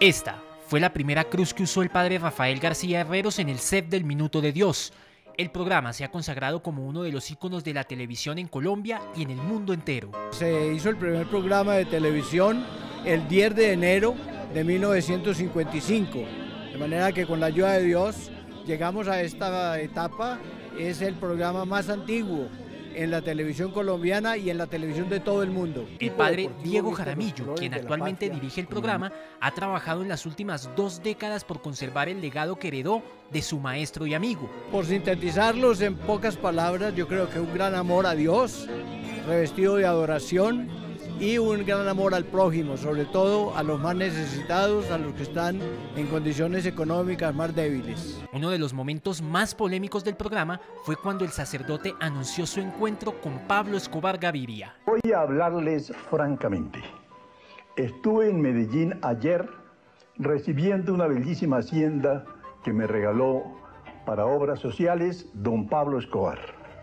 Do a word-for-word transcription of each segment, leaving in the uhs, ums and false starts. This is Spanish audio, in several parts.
Esta fue la primera cruz que usó el padre Rafael García Herreros en el set del Minuto de Dios. El programa se ha consagrado como uno de los íconos de la televisión en Colombia y en el mundo entero. Se hizo el primer programa de televisión el diez de enero de mil novecientos cincuenta y cinco, de manera que con la ayuda de Dios llegamos a esta etapa. Es el programa más antiguo en la televisión colombiana y en la televisión de todo el mundo. El padre Diego Jaramillo, quien actualmente dirige el programa, ha trabajado en las últimas dos décadas por conservar el legado que heredó de su maestro y amigo. Por sintetizarlos en pocas palabras, yo creo que un gran amor a Dios, revestido de adoración, y un gran amor al prójimo, sobre todo a los más necesitados, a los que están en condiciones económicas más débiles. Uno de los momentos más polémicos del programa fue cuando el sacerdote anunció su encuentro con Pablo Escobar Gaviria. Voy a hablarles francamente. Estuve en Medellín ayer recibiendo una bellísima hacienda que me regaló para obras sociales don Pablo Escobar.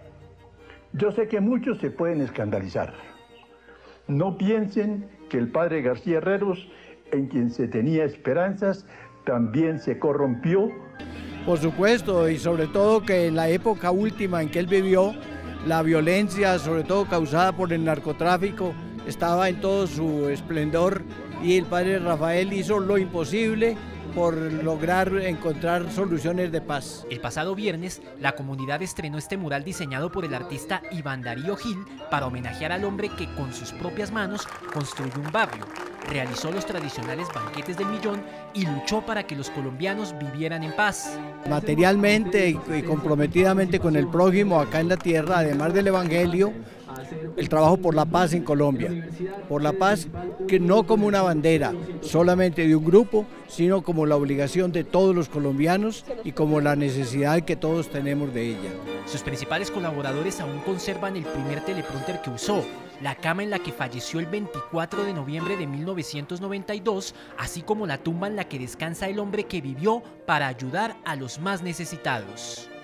Yo sé que muchos se pueden escandalizar. No piensen que el padre García Herreros, en quien se tenía esperanzas, también se corrompió. Por supuesto, y sobre todo que en la época última en que él vivió, la violencia, sobre todo causada por el narcotráfico, estaba en todo su esplendor, y el padre Rafael hizo lo imposible por lograr encontrar soluciones de paz. El pasado viernes, la comunidad estrenó este mural diseñado por el artista Iván Darío Gil para homenajear al hombre que con sus propias manos construyó un barrio, realizó los tradicionales banquetes del millón y luchó para que los colombianos vivieran en paz. Materialmente y comprometidamente con el prójimo acá en la tierra, además del evangelio, el trabajo por la paz en Colombia, por la paz que no como una bandera solamente de un grupo, sino como la obligación de todos los colombianos y como la necesidad que todos tenemos de ella. Sus principales colaboradores aún conservan el primer teleprompter que usó, la cama en la que falleció el veinticuatro de noviembre de mil novecientos noventa y dos, así como la tumba en la que descansa el hombre que vivió para ayudar a los más necesitados.